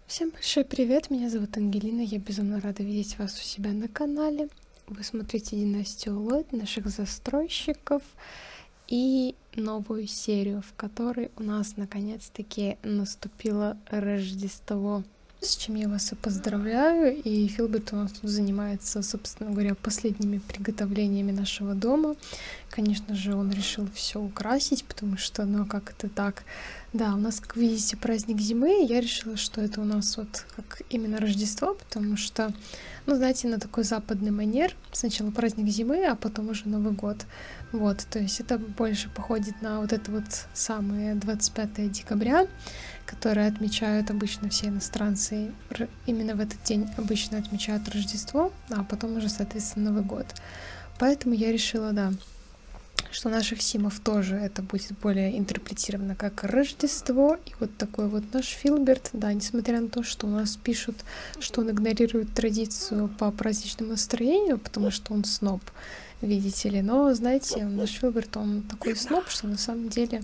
Всем большой привет, меня зовут Ангелина, я безумно рада видеть вас у себя на канале. Вы смотрите династию Ллойд, наших застройщиков и новую серию, в которой у нас наконец-таки наступило Рождество. С чем я вас и поздравляю, и Филберт у нас тут занимается, собственно говоря, последними приготовлениями нашего дома. Конечно же, он решил все украсить, потому что, ну как это так? Да, у нас, как видите, праздник зимы, и я решила, что это у нас вот как именно Рождество, потому что, ну, знаете, на такой западный манер. Сначала праздник зимы, а потом уже Новый год. Вот, то есть это больше походит на вот это вот самое 25 декабря, которые отмечают обычно все иностранцы. Именно в этот день обычно отмечают Рождество, а потом уже, соответственно, Новый год. Поэтому я решила, да, что наших симов тоже это будет более интерпретировано как Рождество. И вот такой вот наш Филберт, да, несмотря на то, что у нас пишут, что он игнорирует традицию по праздничному настроению, потому что он сноб, видите ли. Но, знаете, наш Филберт, он такой сноб, что на самом деле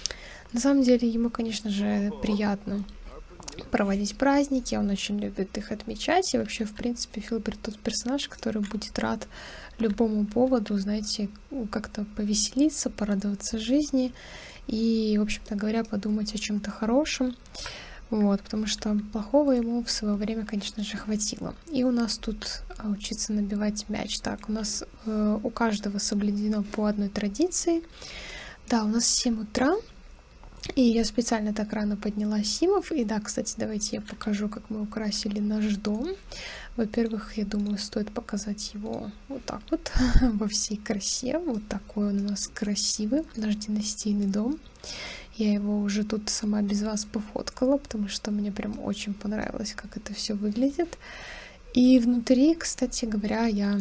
ему, конечно же, приятно проводить праздники, он очень любит их отмечать, и вообще, в принципе, Филберт тот персонаж, который будет рад любому поводу, знаете, как-то повеселиться, порадоваться жизни и, в общем-то говоря, подумать о чем-то хорошем, вот, потому что плохого ему в свое время, конечно же, хватило. И у нас тут учиться набивать мяч. Так, у нас у каждого соблюдено по одной традиции. Да, у нас 7 утра. И я специально так рано подняла симов. И да, кстати, давайте я покажу, как мы украсили наш дом. Во-первых, я думаю, стоит показать его вот так вот, во всей красе. Вот такой он у нас красивый, наш династийный дом. Я его уже тут сама без вас пофоткала, потому что мне прям очень понравилось, как это все выглядит. И внутри, кстати говоря, я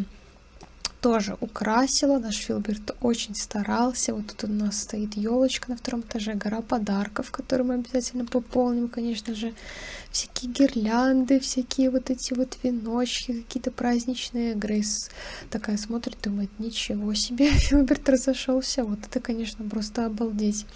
тоже украсила. Наш Филберт очень старался. Вот тут у нас стоит елочка на втором этаже, гора подарков, которые мы обязательно пополним, конечно же. Всякие гирлянды, всякие вот эти вот веночки, какие-то праздничные. Грейс такая смотрит, думает, ничего себе, Филберт разошелся. Вот это, конечно, просто обалдеть.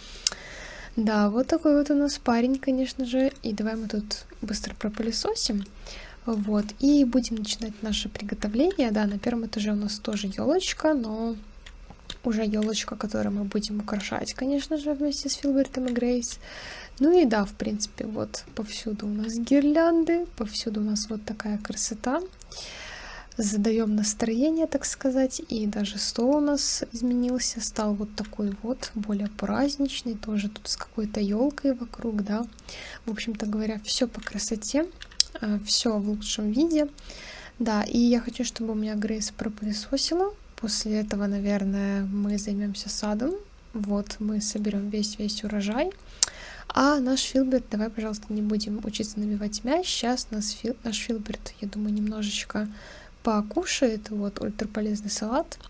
Да, вот такой вот у нас парень, конечно же. И давай мы тут быстро пропылесосим. Вот, и будем начинать наше приготовление. Да, на первом этаже у нас тоже елочка, но уже елочка, которую мы будем украшать, конечно же, вместе с Филбертом и Грейс. Ну и да, в принципе, вот повсюду у нас гирлянды, повсюду у нас вот такая красота. Задаем настроение, так сказать, и даже стол у нас изменился, стал вот такой вот, более праздничный, тоже тут с какой-то елкой вокруг, да. В общем-то говоря, все по красоте. Все в лучшем виде. Да, и я хочу, чтобы у меня Грейс пропылесосила. После этого, наверное, мы займемся садом. Вот, мы соберем весь урожай. А наш Филберт, давай, пожалуйста, не будем учиться набивать мяч. Сейчас наш Филберт, я думаю, немножечко покушает. Вот, ультраполезный салат.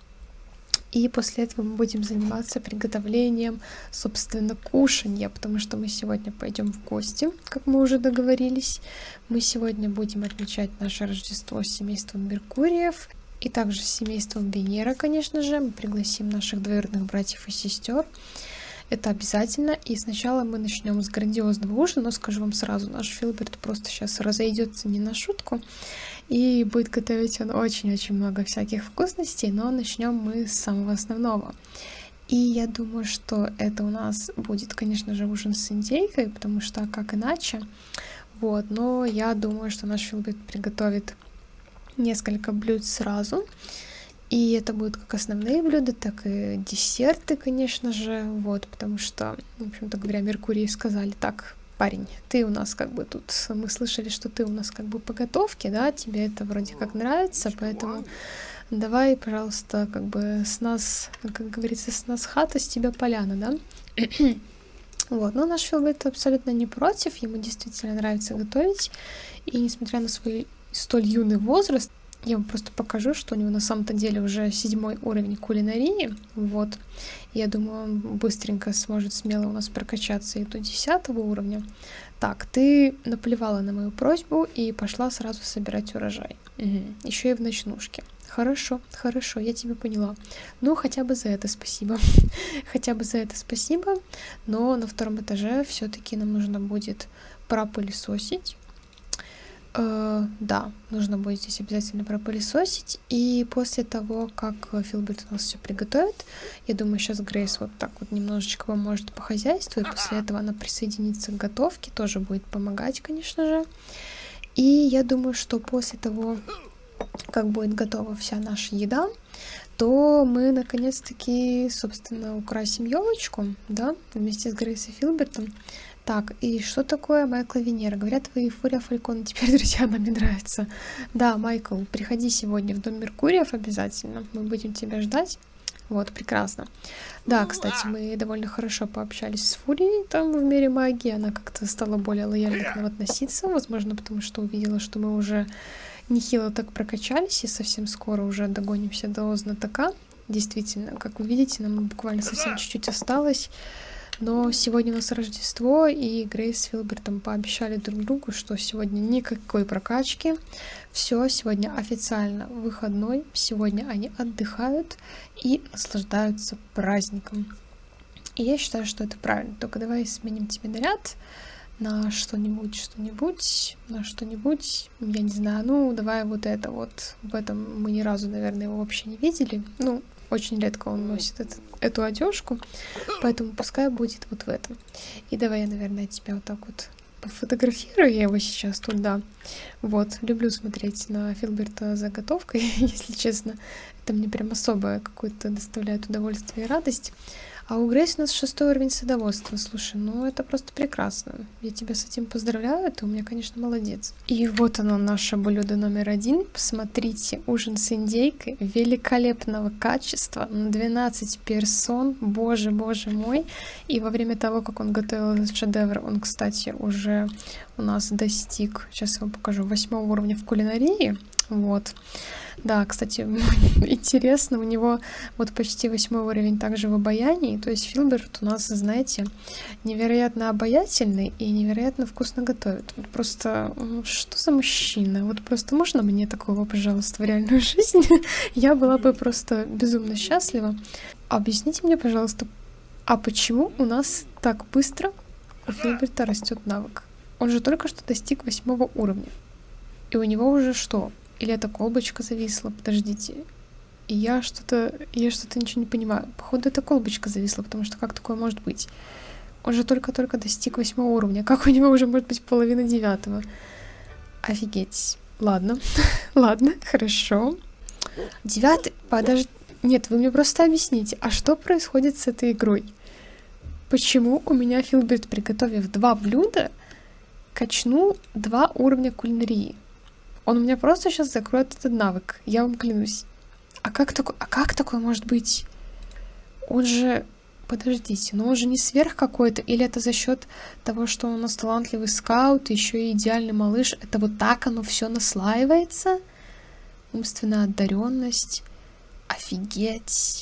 И после этого мы будем заниматься приготовлением, собственно, кушанья, потому что мы сегодня пойдем в гости, как мы уже договорились. Мы сегодня будем отмечать наше Рождество с семейством Меркуриев и также с семейством Венера, конечно же. Мы пригласим наших двоюродных братьев и сестер. Это обязательно. И сначала мы начнем с грандиозного ужина, но скажу вам сразу, наш Филберт просто сейчас разойдется не на шутку. И будет готовить он очень-очень много всяких вкусностей, но начнем мы с самого основного. И я думаю, что это у нас будет, конечно же, ужин с индейкой, потому что как иначе. Вот, но я думаю, что наш Филберт приготовит несколько блюд сразу. И это будут как основные блюда, так и десерты, конечно же. Вот, потому что, в общем-то говоря, Меркурии сказали так: парень, ты у нас как бы тут, мы слышали, что ты у нас как бы по готовке, да, тебе это вроде как нравится, поэтому давай, пожалуйста, как бы с нас, как говорится, с нас хата, с тебя поляна, да. Вот, но наш Филберт абсолютно не против, ему действительно нравится готовить, и несмотря на свой столь юный возраст, я вам просто покажу, что у него на самом-то деле уже 7 уровень кулинарии. Вот. Я думаю, он быстренько сможет смело у нас прокачаться и до 10 уровня. Так, ты наплевала на мою просьбу и пошла сразу собирать урожай. Угу. Еще и в ночнушке. Хорошо, хорошо, я тебя поняла. Ну, хотя бы за это спасибо. Хотя бы за это спасибо. Но на втором этаже все-таки нам нужно будет пропылесосить. Да, нужно будет здесь обязательно пропылесосить. И после того, как Филберт у нас все приготовит, я думаю, сейчас Грейс вот так вот немножечко поможет по хозяйству, и после этого она присоединится к готовке, тоже будет помогать, конечно же. И я думаю, что после того, как будет готова вся наша еда, то мы наконец-таки, собственно, украсим елочку, да, вместе с Грейс и Филбертом. Так, и что такое Майкл Венера? Говорят, вы Фурия Фалькон теперь, друзья, нам не нравится. Да, Майкл, приходи сегодня в Дом Меркуриев обязательно, мы будем тебя ждать. Вот, прекрасно. Да, кстати, мы довольно хорошо пообщались с Фурией там в мире магии, она как-то стала более лояльно к нам относиться, возможно, потому что увидела, что мы уже нехило так прокачались и совсем скоро уже догонимся до знатока. Действительно, как вы видите, нам буквально совсем чуть-чуть осталось. Но сегодня у нас Рождество, и Грейс с Филбертом пообещали друг другу, что сегодня никакой прокачки. Все, сегодня официально выходной. Сегодня они отдыхают и наслаждаются праздником. И я считаю, что это правильно. Только давай сменим тебе наряд на что-нибудь, на что-нибудь, я не знаю, ну, давай вот это вот. В этом мы ни разу, наверное, его вообще не видели. Ну, очень редко он носит эту одежку, поэтому пускай будет вот в этом. И давай я, наверное, тебя вот так вот пофотографирую, я его сейчас тут, да. Вот, люблю смотреть на Филберта заготовкой, если честно. Это мне прям особое какое-то доставляет удовольствие и радость. А у Грейс у нас 6 уровень садоводства. Слушай, ну это просто прекрасно. Я тебя с этим поздравляю, ты у меня, конечно, молодец. И вот оно, наше блюдо номер 1. Посмотрите, ужин с индейкой великолепного качества на 12 персон. Боже, боже мой. И во время того, как он готовил этот шедевр, он, кстати, уже у нас достиг, сейчас я вам покажу, 8 уровня в кулинарии. Вот. Да, кстати, интересно, у него вот почти 8 уровень также в обаянии, то есть Филберт у нас, знаете, невероятно обаятельный и невероятно вкусно готовит. Вот просто, что за мужчина? Вот просто можно мне такого, пожалуйста, в реальную жизнь? Я была бы просто безумно счастлива. Объясните мне, пожалуйста, а почему у нас так быстро у Филберта растет навык? Он же только что достиг 8 уровня. И у него уже что? Или эта колбочка зависла? Подождите. И я что-то ничего не понимаю. Походу, эта колбочка зависла, потому что как такое может быть? Он же только-только достиг 8 уровня. Как у него уже может быть половина 9? Офигеть. Ладно. Ладно, хорошо. 9. Подожди. Нет, вы мне просто объясните, а что происходит с этой игрой? Почему у меня Филберт, приготовив 2 блюда, качнул 2 уровня кулинарии? Он у меня просто сейчас закроет этот навык, я вам клянусь. А как такое может быть? Он же... Подождите, но он же не сверх какой-то? Или это за счет того, что у нас талантливый скаут, еще и идеальный малыш? Это вот так оно все наслаивается? Умственная одаренность. Офигеть.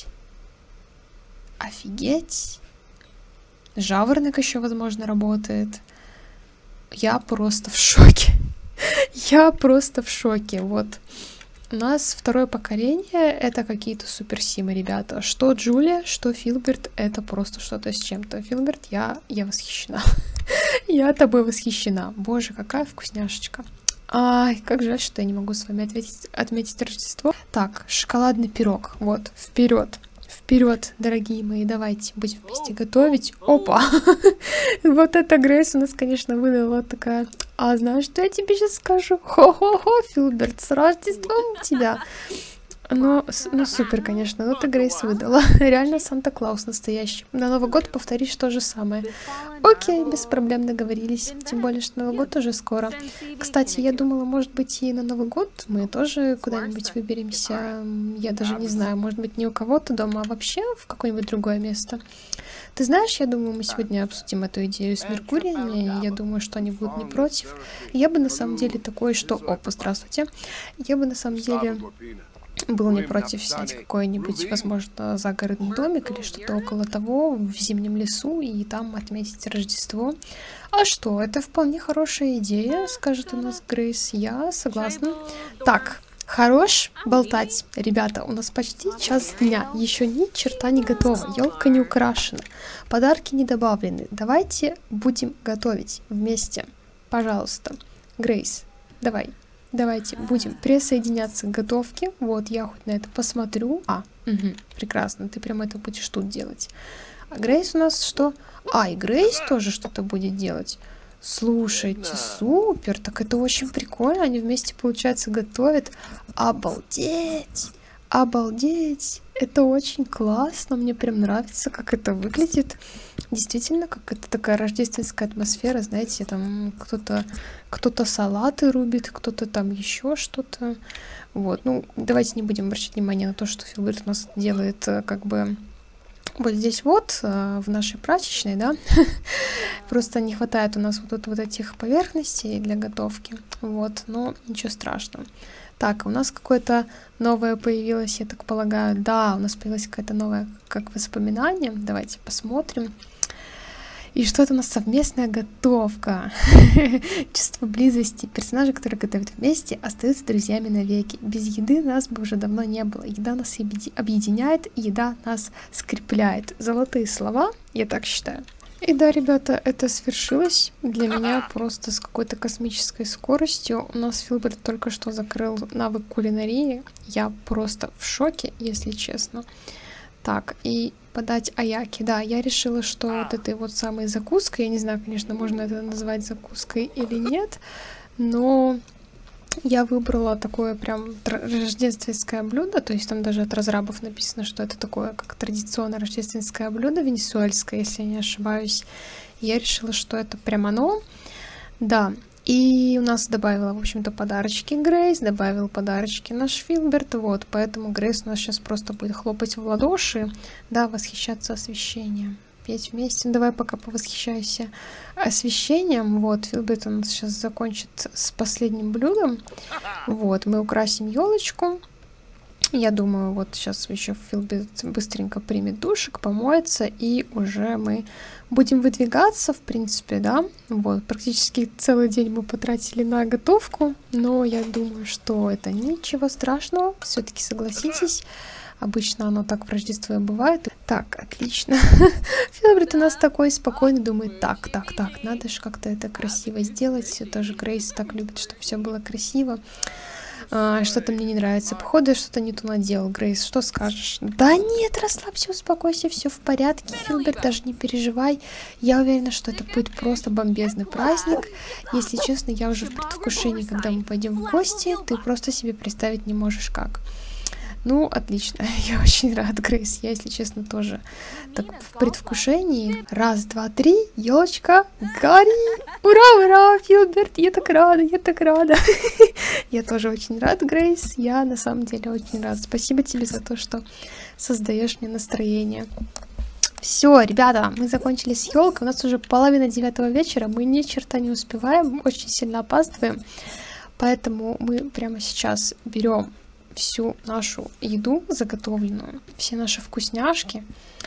Офигеть. Жаворонок еще, возможно, работает. Я просто в шоке. Я просто в шоке. Вот. У нас 2 поколение. Это какие-то суперсимы, ребята. Что Джулия, что Филберт. Это просто что-то с чем-то. Филберт, я восхищена. Я тобой восхищена. Боже, какая вкусняшечка. Ай, как жаль, что я не могу с вами отметить Рождество. Так, шоколадный пирог. Вот, вперед. Вперед, дорогие мои, давайте будем вместе готовить. Опа! Вот эта Грейс у нас, конечно, выдала такая. А знаешь, что я тебе сейчас скажу? Хо-хо-хо, Филберт, с Рождеством тебя! Ну, супер, конечно, но ты Грейс выдала. Реально Санта-Клаус настоящий. На Новый год повторишь то же самое. Окей, без проблем договорились. Тем более, что Новый год уже скоро. Кстати, я думала, может быть, и на Новый год мы тоже куда-нибудь выберемся. Я даже не знаю, может быть, не у кого-то дома, а вообще в какое-нибудь другое место. Ты знаешь, я думаю, мы сегодня обсудим эту идею с Меркурием. Я думаю, что они будут не против. Я бы на самом деле такое, что... Опа, здравствуйте. Я бы на самом деле... был не против снять какой-нибудь, возможно, загородный домик или что-то около того в зимнем лесу и там отметить Рождество. А что, это вполне хорошая идея, скажет у нас Грейс. Я согласна. Так, хорош болтать. Ребята, у нас почти час дня. Еще ни черта не готова. Елка не украшена. Подарки не добавлены. Давайте будем готовить вместе. Пожалуйста. Грейс, Давайте будем присоединяться к готовке. Вот, я хоть на это посмотрю. Прекрасно, ты прям это будешь тут делать. А Грейс у нас что? И Грейс тоже что-то будет делать. Слушайте, супер, так это очень прикольно. Они вместе, получается, готовят. Обалдеть! Обалдеть! Это очень классно, мне прям нравится, как это выглядит. Действительно, как это такая рождественская атмосфера, знаете, там кто-то салаты рубит, кто-то там еще что-то. Вот, ну, давайте не будем обращать внимание на то, что Филберт у нас делает как бы вот здесь вот, в нашей прачечной, да. Просто не хватает у нас вот этих поверхностей для готовки. Вот, но ничего страшного. Так, у нас какое-то новое появилось, я так полагаю. Да, у нас появилась какая-то новая, как воспоминание. Давайте посмотрим. И что это у нас совместная готовка. Чувство близости. Персонажи, которые готовят вместе, остаются друзьями навеки. Без еды нас бы уже давно не было. Еда нас объединяет, еда нас скрепляет. Золотые слова, я так считаю. И да, ребята, это свершилось для меня просто с какой-то космической скоростью. У нас Филберт только что закрыл навык кулинарии. Я просто в шоке, если честно. Так, и подать аяки. Да, я решила, что вот этой вот самой закуской, я не знаю, конечно, можно это назвать закуской или нет, но я выбрала такое прям рождественское блюдо, то есть там даже от разрабов написано, что это такое, как традиционное рождественское блюдо венесуэльское, если я не ошибаюсь. Я решила, что это прям оно. Да, и у нас добавила, в общем-то, подарочки Грейс, добавил подарочки наш Филберт, вот, поэтому Грейс у нас сейчас просто будет хлопать в ладоши, да, восхищаться освещением. Петь вместе. Давай пока повосхищайся освещением. Вот, Филберт у нас сейчас закончит с последним блюдом. Вот, мы украсим елочку. Я думаю, вот сейчас еще Филберт быстренько примет душик, помоется, и уже мы будем выдвигаться, в принципе, да. Вот, практически целый день мы потратили на готовку, но я думаю, что это ничего страшного. Все-таки согласитесь. Обычно оно так в Рождество и бывает. Так, отлично. Филберт у нас такой спокойный, думает, так, надо же как-то это красиво сделать. Тоже Грейс так любит, чтобы все было красиво. Что-то мне не нравится. Походу, я что-то не то наделал. Грейс, что скажешь? Да нет, расслабься, успокойся, все в порядке. Филберт, даже не переживай. Я уверена, что это будет просто бомбезный праздник. Если честно, я уже в предвкушении, когда мы пойдем в гости. Ты просто себе представить не можешь как. Ну, отлично. Я очень рада, Грейс. Я, если честно, тоже так в предвкушении. Раз, два, три. Елочка, гори! Ура, ура, Филберт! Я так рада, я так рада. Я тоже очень рада, Грейс. Я на самом деле очень рада. Спасибо тебе за то, что создаешь мне настроение. Все, ребята, мы закончили с елкой. У нас уже 8:30 вечера. Мы ни черта не успеваем. Очень сильно опаздываем. Поэтому мы прямо сейчас берем всю нашу еду заготовленную, все наши вкусняшки,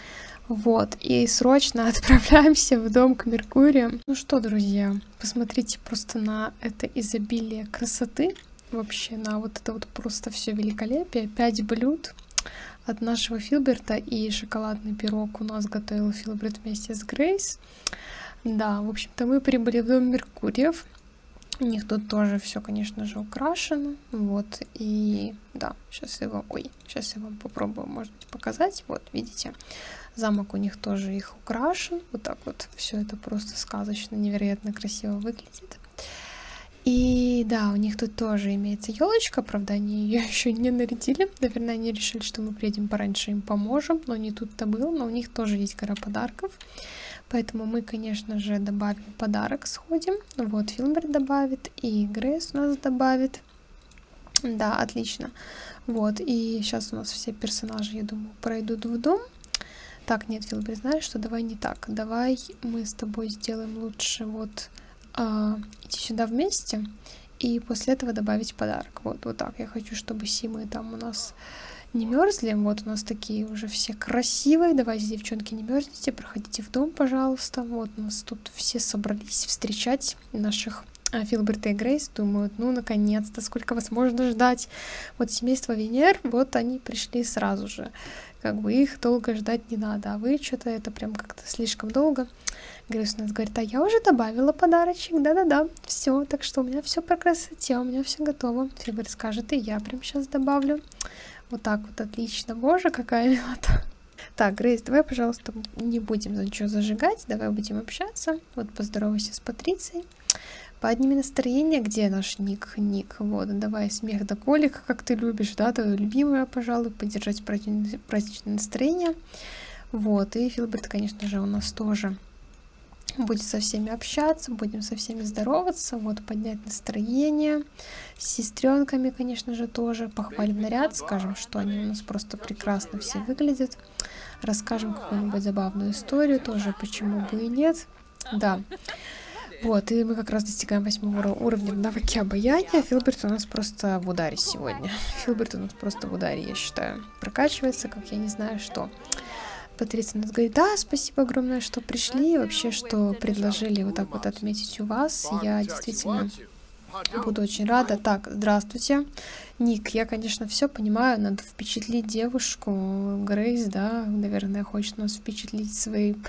вот, и срочно отправляемся в дом к Меркурию. Ну что, друзья, посмотрите просто на это изобилие красоты, вообще на вот это вот просто все великолепие. 5 блюд от нашего Филберта, и шоколадный пирог у нас готовил Филберт вместе с Грейс. Да, в общем-то, мы прибыли в дом Меркуриев. У них тут тоже все, конечно же, украшено. Вот, и да, сейчас я вам попробую, может быть, показать. Вот, видите, замок у них тоже их украшен. Вот так вот все это просто сказочно, невероятно красиво выглядит. И да, у них тут тоже имеется елочка, правда, они ее еще не нарядили. Наверное, они решили, что мы приедем пораньше, им поможем, но не тут-то было. Но у них тоже есть гора подарков. Поэтому мы, конечно же, добавим подарок, сходим. Вот, Филберт добавит, и Грейс у нас добавит. Да, отлично. Вот, и сейчас у нас все персонажи, я думаю, пройдут в дом. Так, нет, Филберт, знаешь что, давай не так. Давай мы с тобой сделаем лучше вот идти сюда вместе, и после этого добавить подарок. Вот так. Я хочу, чтобы Симы там у нас не мерзли. Вот у нас такие уже все красивые. Давайте, девчонки, не мерзните, проходите в дом, пожалуйста. Вот у нас тут все собрались встречать наших А Филберт и Грейс думают, ну, наконец-то, сколько вас можно ждать. Вот семейство Венер, вот они пришли сразу же. Как бы их долго ждать не надо, а вы что-то это прям как-то слишком долго. Грейс у нас говорит, а я уже добавила подарочек, да-да-да, все, так что у меня все по красоте, у меня все готово. Филберт скажет, и я прям сейчас добавлю. Вот так вот, отлично, боже, какая милота. Так, Грейс, давай, пожалуйста, не будем за ничего зажигать, давай будем общаться. Вот поздоровайся с Патрицией. Подними настроение, где наш Ник? Ник, вот, давай смех до колик, как ты любишь, да, твое любимое, пожалуй, поддержать праздничное настроение. Вот, и Филберт, конечно же, у нас тоже будет со всеми общаться, будем со всеми здороваться, вот, поднять настроение. С сестренками, конечно же, тоже похвалим наряд, скажем, что они у нас просто прекрасно все выглядят. Расскажем какую-нибудь забавную историю, тоже почему бы и нет. Да. Вот, и мы как раз достигаем 8 уровня в навыке обаяния. Филберт у нас просто в ударе сегодня. Филберт у нас просто в ударе, я считаю. Прокачивается, как я не знаю что. Патриция нас говорит, да, спасибо огромное, что пришли, вообще, что предложили вот так вот отметить у вас. Я действительно буду очень рада. Так, здравствуйте. Ник, я, конечно, все понимаю, надо впечатлить девушку. Грейс, да, наверное, хочет нас впечатлить своим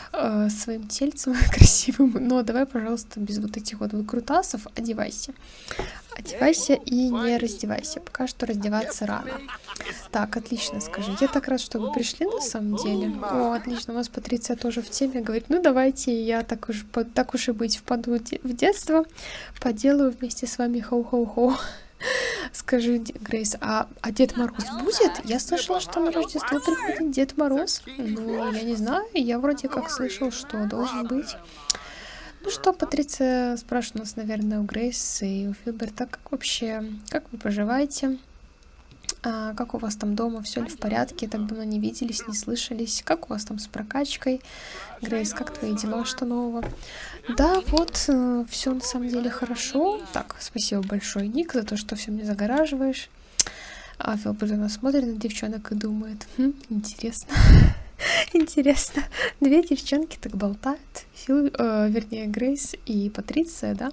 тельцем красивым. Но давай, пожалуйста, без вот этих вот выкрутасов одевайся. Одевайся и не раздевайся. Пока что раздеваться рано. Так, отлично, скажи. Я так рад, что вы пришли на самом деле. О, отлично, у нас Патриция тоже в теме. Говорит, ну давайте я так уж и быть впаду в детство. Поделаю вместе с вами хоу-хоу-хоу. Скажи, Грейс, а Дед Мороз будет? Я слышала, что на Рождество приходит Дед Мороз. Ну, я не знаю, я вроде как слышал, что должен быть. Ну что, Патриция спрашивает у нас, наверное, у Грейс и у Филберта, как вообще, как вы поживаете? Как у вас там дома, все ли в порядке? Так давно не виделись, не слышались. Как у вас там с прокачкой? Грейс, как твои дела, что нового? Да, вот, все на самом деле хорошо. Так, спасибо большое, Ник, за то, что все мне загораживаешь. А Филберт у нас смотрит на девчонок и думает, интересно. Интересно. Две девчонки так болтают. Вернее, Грейс и Патриция, да?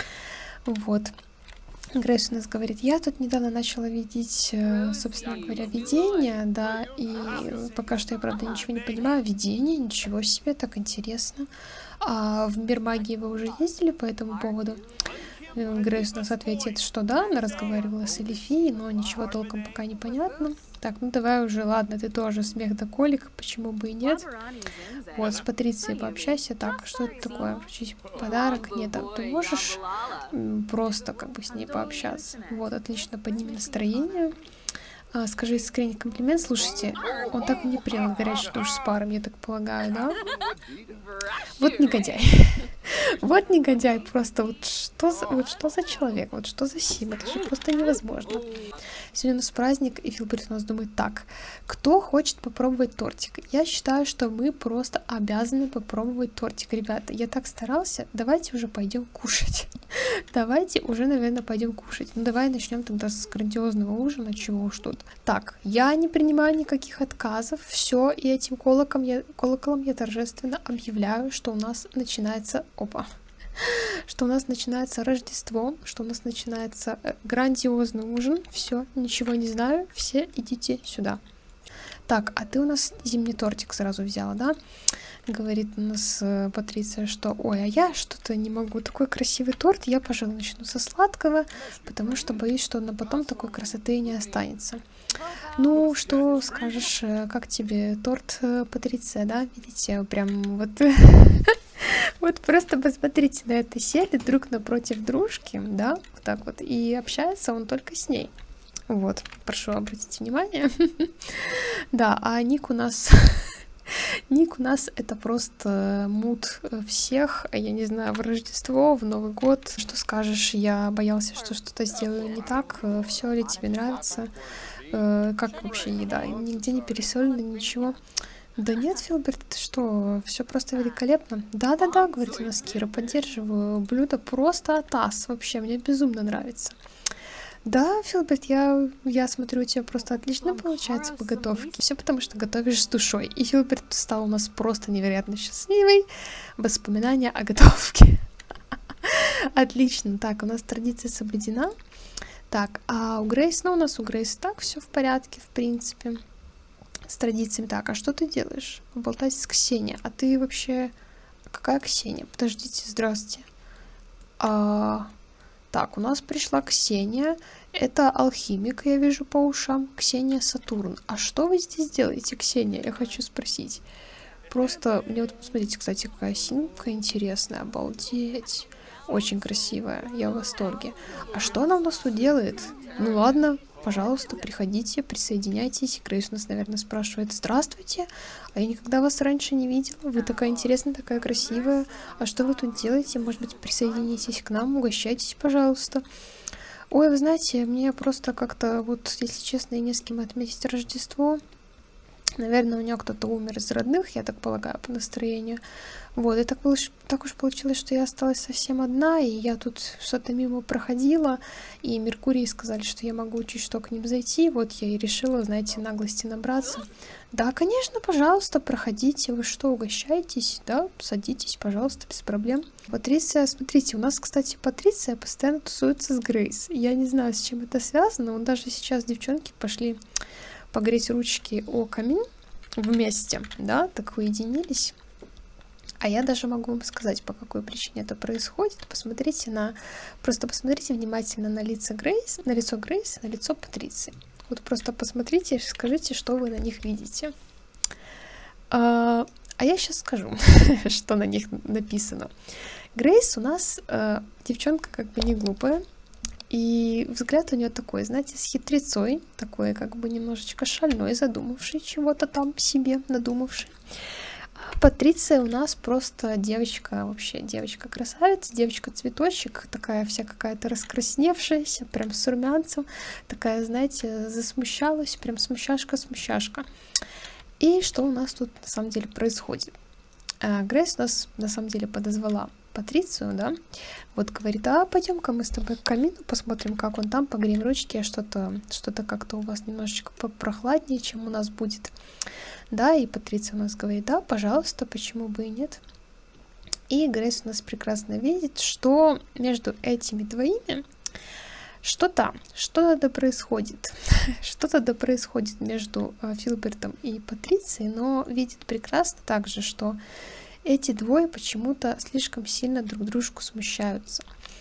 Вот. Грейс у нас говорит, я тут недавно начала видеть, собственно говоря, видение, да, и пока что я, правда, ничего не понимаю. Видение, ничего себе, так интересно. А в мир магии вы уже ездили по этому поводу? Грейс у нас ответит, что да, она разговаривала с Элифией, но ничего толком пока не понятно. Так, ну давай уже, ладно, ты тоже смех до колик, почему бы и нет. Вот, с Патрицией пообщайся. Так, что это такое? Вручить подарок? Нет, ты можешь просто как бы с ней пообщаться. Вот, отлично, подними настроение. Скажи искренний комплимент. Слушайте, он так и не принял горячий душ с паром, я так полагаю, да? Вот негодяй. Вот негодяй, просто вот что за человек, вот что за сим, это же просто невозможно. Сегодня у нас праздник, и Филберт у нас думает так, кто хочет попробовать тортик? Я считаю, что мы просто обязаны попробовать тортик. Ребята, я так старался, давайте уже пойдем кушать. Давайте уже, наверное, пойдем кушать. Ну давай начнем тогда с грандиозного ужина, чего уж тут. Так, я не принимаю никаких отказов, все, и этим колоколом я торжественно объявляю, что у нас начинается, что у нас начинается Рождество, что у нас начинается грандиозный ужин, все, ничего не знаю, все идите сюда. Так, а ты у нас зимний тортик сразу взяла, да? Говорит у нас Патриция, что ой, а я что-то не могу, такой красивый торт, я, пожалуй, начну со сладкого, потому что боюсь, что на потом такой красоты и не останется. Ну, что скажешь, как тебе торт, Патриция, да? Видите, прям вот... Вот просто посмотрите на это, сели друг напротив дружки, да, вот так вот, и общается он только с ней. Вот, прошу обратить внимание. Да, а Ник у нас... Ник у нас это просто мут всех, я не знаю, в Рождество, в Новый год. Что скажешь, я боялся, что что-то сделаю не так, все ли тебе нравится, как вообще еда, нигде не пересолено, ничего. Да нет, Филберт, ты что, все просто великолепно. Да-да-да, говорит у нас Кира, поддерживаю. Блюдо просто атас, вообще, мне безумно нравится. Да, Филберт, я смотрю, у тебя просто отлично получается по готовке. Все потому, что готовишь с душой. И Филберт стал у нас просто невероятно счастливый. Воспоминания о готовке. Отлично. Так, у нас традиция соблюдена. Так, а у Грейс, ну, у нас у Грейс так все в порядке, в принципе, с традициями. Так, а что ты делаешь? Поболтать с Ксенией. А ты вообще... Какая Ксения? Подождите, здравствуйте. Так, у нас пришла Ксения. Это алхимик, я вижу по ушам. Ксения Сатурн. А что вы здесь делаете, Ксения? Я хочу спросить. Просто, мне вот, посмотрите, кстати, какая симка интересная. Обалдеть. Очень красивая. Я в восторге. А что она у нас тут делает? Ну ладно, пожалуйста, приходите, присоединяйтесь. Грейс у нас, наверное, спрашивает: здравствуйте, а я никогда вас раньше не видела. Вы такая интересная, такая красивая. А что вы тут делаете? Может быть, присоединитесь к нам, угощайтесь, пожалуйста. Ой, вы знаете, мне просто как-то, вот, если честно, и не с кем отметить Рождество. Наверное, у нее кто-то умер из родных, я так полагаю, по настроению. Вот, и так уж получилось, что я осталась совсем одна, и я тут что-то мимо проходила, и Меркурий сказали, что я могу чуть что к ним зайти. Вот я и решила, знаете, наглости набраться. Да, конечно, пожалуйста, проходите. Вы что, угощаетесь? Да, садитесь, пожалуйста, без проблем. Патриция, смотрите, у нас, кстати, Патриция постоянно тусуется с Грейс. Я не знаю, с чем это связано. Вот даже сейчас девчонки пошли погреть ручки о камин вместе, да, так уединились. А я даже могу вам сказать, по какой причине это происходит. Просто посмотрите внимательно на лицо Грейс, на лицо Патриции. Вот просто посмотрите и скажите, что вы на них видите. А я сейчас скажу, что на них написано. Грейс у нас девчонка как бы не глупая. И взгляд у нее такой, знаете, с хитрецой, такой как бы немножечко шальной, задумавший чего-то там себе, надумавший. А Патриция у нас просто девочка, вообще девочка-красавица, девочка-цветочек, такая вся какая-то раскрасневшаяся, прям с румянцем, такая, знаете, засмущалась, прям смущашка-смущашка. И что у нас тут на самом деле происходит? Грейс у нас на самом деле подозвала Патрицию, да, вот говорит: а пойдем-ка мы с тобой к камину, посмотрим, как он там, погреем ручки, что-то как-то у вас немножечко попрохладнее, чем у нас будет, да, и Патриция у нас говорит: да, пожалуйста, почему бы и нет. И Грейс у нас прекрасно видит, что между этими двоими что-то происходит, что-то происходит между Филбертом и Патрицией, но видит прекрасно также, что эти двое почему-то слишком сильно друг дружку смущаются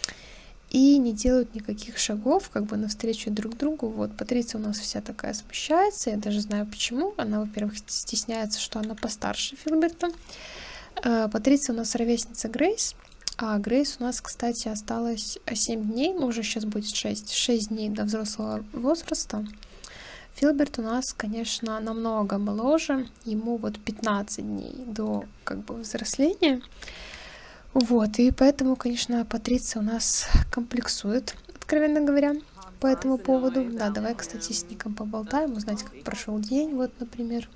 и не делают никаких шагов как бы навстречу друг другу. Вот Патриция у нас вся такая смущается, я даже знаю почему. Она, во-первых, стесняется, что она постарше Филберта. Патриция у нас ровесница Грейс, а Грейс у нас, кстати, осталось 7 дней, ну уже сейчас будет 6 дней до взрослого возраста. Филберт у нас, конечно, намного моложе, ему вот 15 дней до как бы взросления. Вот, и поэтому, конечно, Патриция у нас комплексует, откровенно говоря, по этому поводу. Да, давай, кстати, с Ником поболтаем, узнать, как прошел день, вот, например.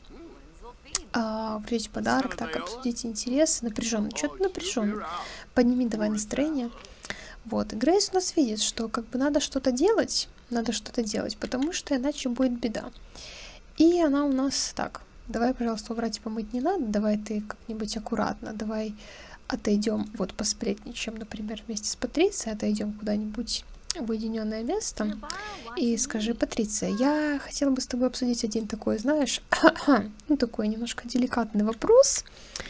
Вручить подарок, так, обсудить интересы, напряженно, что-то напряженно. Подними давай настроение. Вот, и Грейс у нас видит, что как бы надо что-то делать, потому что иначе будет беда. И она у нас так: давай, пожалуйста, убрать и помыть не надо, давай ты как-нибудь аккуратно, давай отойдем, вот посплетничаем, например, вместе с Патрицией, отойдем куда-нибудь в уединенное место и скажи: Патриция, я хотела бы с тобой обсудить один такой, знаешь, ну такой немножко деликатный вопрос.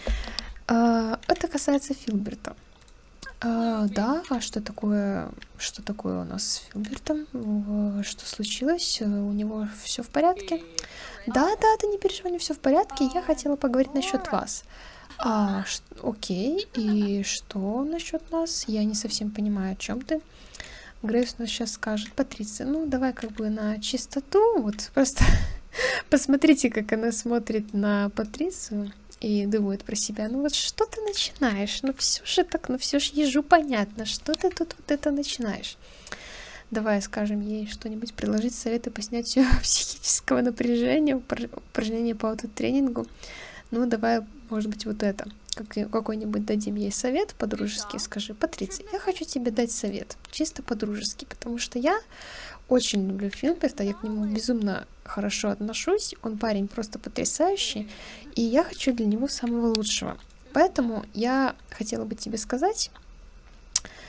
Это касается Филберта. Да, а что такое у нас с Филбертом? Что случилось? У него все в порядке? Да, ты не переживай, все в порядке. Я хотела поговорить насчет вас. Окей, и что насчет нас? Я не совсем понимаю, о чем ты. Грейс у нас сейчас скажет: Патриция, ну давай как бы на чистоту, вот просто посмотрите, как она смотрит на Патрицию и думает про себя: ну вот что ты начинаешь, ну все же ежу понятно, что ты тут вот это начинаешь. Давай скажем ей что-нибудь, предложить советы по снятию психического напряжения, упражнения по аутотренингу. Ну давай, может быть, вот это, какой-нибудь дадим ей совет по-дружески. Скажи: Патриция, я хочу тебе дать совет, чисто по-дружески, потому что я очень люблю Филберта, я к нему безумно хорошо отношусь, он парень просто потрясающий, и я хочу для него самого лучшего. Поэтому я хотела бы тебе сказать: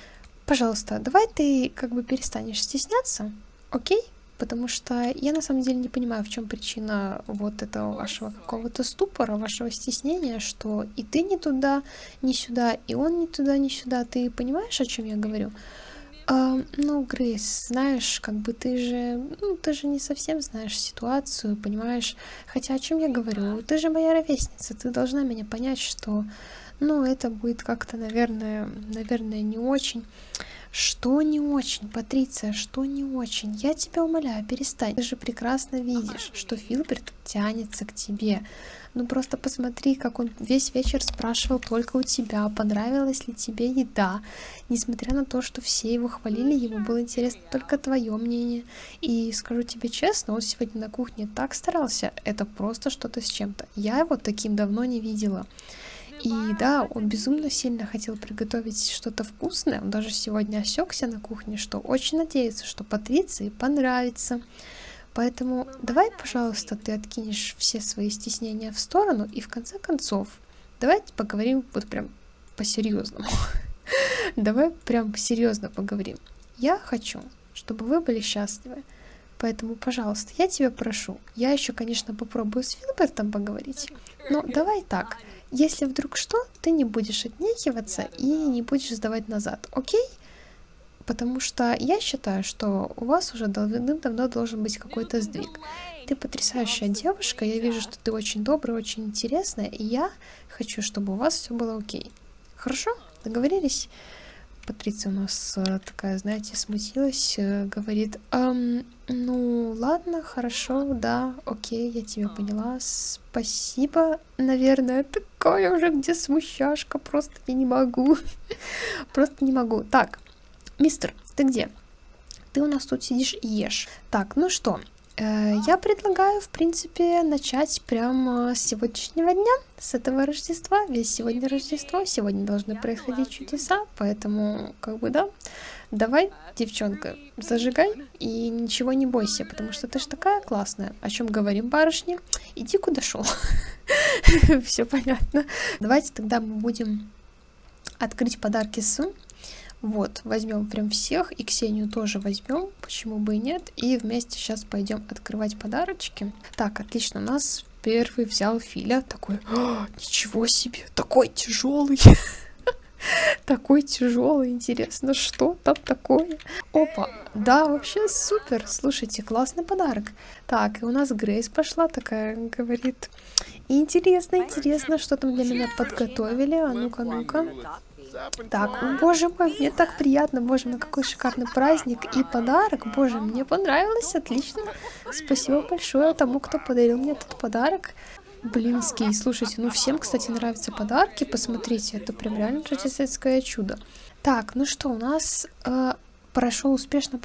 Пожалуйста, давай ты как бы перестанешь стесняться, окей? Потому что я на самом деле не понимаю, в чем причина вот этого вашего какого-то ступора, вашего стеснения, что и ты не туда, не сюда, и он не туда, не сюда. Ты понимаешь, о чем я говорю? Ну, Грейс, знаешь, как бы ты же не совсем знаешь ситуацию, понимаешь? Хотя о чем я говорю? Ты же моя ровесница, ты должна меня понять, что, ну, это будет как-то, наверное, не очень. Что не очень, Патриция, что не очень? Я тебя умоляю, перестань. Ты же прекрасно видишь, что Филберт тянется к тебе. Ну просто посмотри, как он весь вечер спрашивал только у тебя, понравилась ли тебе еда. Несмотря на то, что все его хвалили, ему было интересно только твое мнение. И скажу тебе честно, он сегодня на кухне так старался, это просто что-то с чем-то. Я его таким давно не видела. И да, он безумно сильно хотел приготовить что-то вкусное. Он даже сегодня осекся на кухне, что очень надеется, что Патриции понравится. Поэтому давай, пожалуйста, ты откинешь все свои стеснения в сторону, и в конце концов, давайте поговорим вот прям по-серьезному. Давай прям серьезно поговорим. Я хочу, чтобы вы были счастливы. Поэтому, пожалуйста, я тебя прошу. Я еще, конечно, попробую с Филбертом поговорить. Но давай так. Если вдруг что, ты не будешь отнекиваться и не будешь сдавать назад, окей? Потому что я считаю, что у вас уже давным-давно должен быть какой-то сдвиг. Ты потрясающая девушка, я вижу, что ты очень добрая, очень интересная, и я хочу, чтобы у вас все было окей. Хорошо? Договорились? Патриция у нас такая, знаете, смутилась, говорит, ну ладно, хорошо, да, окей, я тебя поняла, спасибо, наверное, такое уже, где смущашка, просто я не могу, просто не могу. Так, мистер, ты где? Ты у нас тут сидишь и ешь. Так, ну что, я предлагаю, в принципе, начать прямо с сегодняшнего дня, с этого Рождества. Ведь сегодня Рождество, сегодня должны происходить чудеса, поэтому, как бы, да, давай, девчонка, зажигай и ничего не бойся, потому что ты ж такая классная. О чем говорим, барышни? Иди куда шел. Все понятно. Давайте тогда мы будем открыть подарки с... Вот, возьмем прям всех, и Ксению тоже возьмем, почему бы и нет, и вместе сейчас пойдем открывать подарочки. Так, отлично, у нас первый взял Филя, такой, ничего себе, такой тяжелый, такой тяжелый, интересно, что там такое? Опа, да, вообще супер, слушайте, классный подарок. Так, и у нас Грейс пошла, такая, говорит, интересно, что там для меня подготовили, а ну-ка, ну-ка. Так, о, боже мой, мне так приятно, боже мой, какой шикарный праздник и подарок, боже, мне понравилось, отлично, спасибо большое тому, кто подарил мне этот подарок. Блинский, слушайте, ну всем, кстати, нравятся подарки, посмотрите, это прям реально рождественское чудо. Так, ну что, у нас прошел успешно,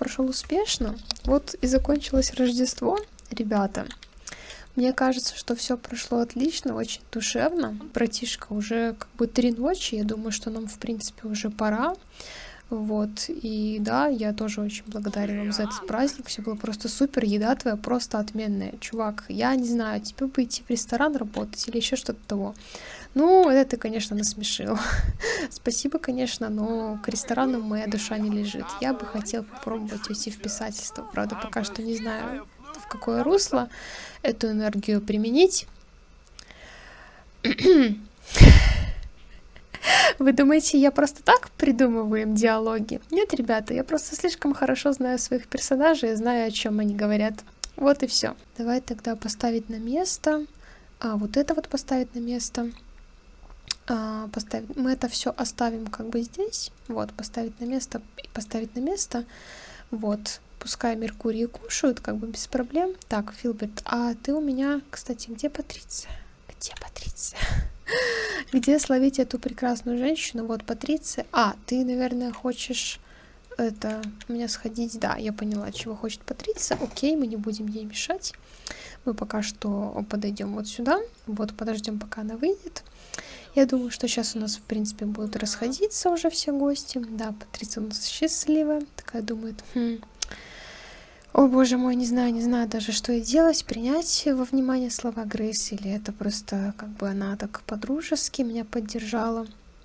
вот и закончилось Рождество, ребята. Мне кажется, что все прошло отлично, очень душевно. Братишка уже как бы 3 ночи, я думаю, что нам, в принципе, уже пора. Вот, и да, я тоже очень благодарен вам за этот праздник, все было просто супер, еда твоя просто отменная. Чувак, я не знаю, тебе бы идти в ресторан работать или еще что-то того. Ну, это ты, конечно, насмешил. Спасибо, конечно, но к ресторану моя душа не лежит. Я бы хотела попробовать уйти в писательство, правда, пока что не знаю, в какое русло эту энергию применить. Вы думаете, я просто так придумываю им диалоги? Нет, ребята, я просто слишком хорошо знаю своих персонажей и знаю, о чем они говорят. Вот и все. Давай тогда поставить на место. Вот это вот поставить на место. Мы это все оставим как бы здесь. Вот, поставить на место и поставить на место. Вот. Пускай Меркурий кушают, как бы без проблем. Так, Филберт, а ты у меня, кстати, где Патриция? Где Патриция? Где словить эту прекрасную женщину? Вот Патриция. Ты, наверное, хочешь это у меня сходить. Да, я поняла, чего хочет Патриция. Окей, мы не будем ей мешать. Мы пока что подойдем вот сюда. Вот, подождем, пока она выйдет. Я думаю, что сейчас у нас, в принципе, будут расходиться уже все гости. Да, Патриция у нас счастливая. Такая думает, о, боже мой, не знаю даже, что и делать, принять во внимание слова Грейс, или это просто как бы она так по-дружески меня поддержала.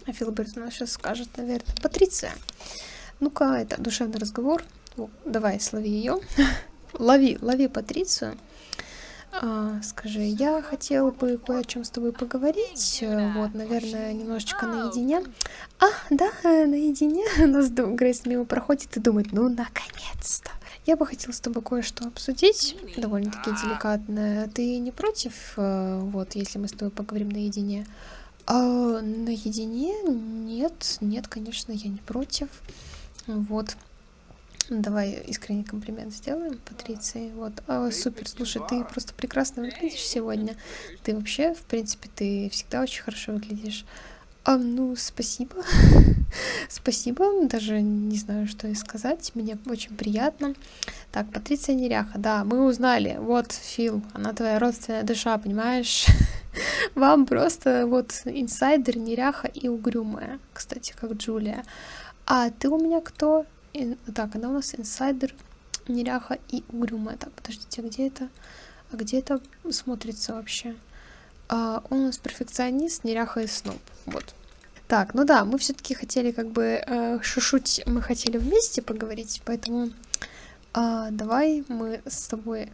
А Филберт у нас сейчас скажет, наверное, Патриция. Ну-ка, это душевный разговор. О, давай, слови ее. Лови Патрицию. Скажи, я хотела бы кое о чем с тобой поговорить. Вот, наверное, немножечко наедине. Да, наедине. У нас Грейс мимо проходит и думает, ну, наконец-то. Я бы хотела с тобой кое-что обсудить, довольно-таки деликатное. Ты не против, вот, если мы с тобой поговорим наедине? Наедине? Нет, конечно, я не против. Вот. Давай искренний комплимент сделаем Патриции. Вот. Супер, слушай, ты просто прекрасно выглядишь сегодня. Ты вообще, в принципе, ты всегда очень хорошо выглядишь. Ну, спасибо. Спасибо, даже не знаю, что и сказать. Мне очень приятно. Так, Патриция Неряха, да, мы узнали. Вот, Фил, она твоя родственная душа, понимаешь? Вам просто вот инсайдер, неряха и угрюмая. Кстати, как Джулия. А ты у меня кто? Так, она у нас инсайдер, неряха и угрюмая. Так, подождите, а где это? А где это смотрится вообще? Он у нас перфекционист, неряха и сноб. Вот. Так, ну да, мы все-таки хотели как бы шушуть, мы хотели вместе поговорить, поэтому давай мы с тобой